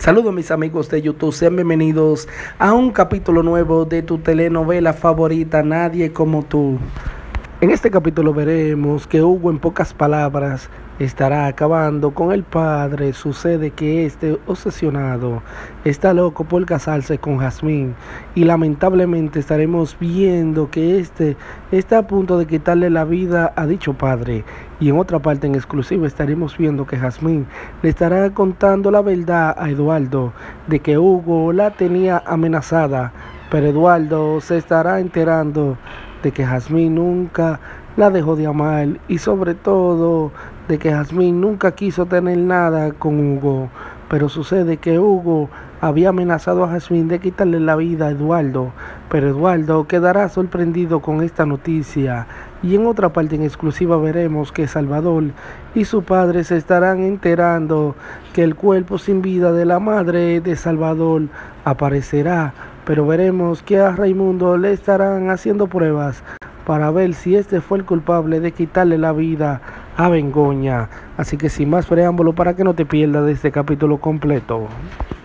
Saludos mis amigos de YouTube, sean bienvenidos a un capítulo nuevo de tu telenovela favorita, Nadie como tú. En este capítulo veremos que Hugo, en pocas palabras, estará acabando con el padre. Sucede que este obsesionado está loco por casarse con Jazmín y lamentablemente estaremos viendo que este está a punto de quitarle la vida a dicho padre. Y en otra parte en exclusiva estaremos viendo que Jazmín le estará contando la verdad a Eduardo de que Hugo la tenía amenazada, pero Eduardo se estará enterando de que Jazmín nunca la dejó de amar y sobre todo de que Jazmín nunca quiso tener nada con Hugo. Pero sucede que Hugo había amenazado a Jazmín de quitarle la vida a Eduardo, pero Eduardo quedará sorprendido con esta noticia. Y en otra parte en exclusiva veremos que Salvador y su padre se estarán enterando que el cuerpo sin vida de la madre de Salvador aparecerá, pero veremos que a Raimundo le estarán haciendo pruebas para ver si este fue el culpable de quitarle la vida a Begoña. Así que sin más preámbulo, para que no te pierdas de este capítulo completo.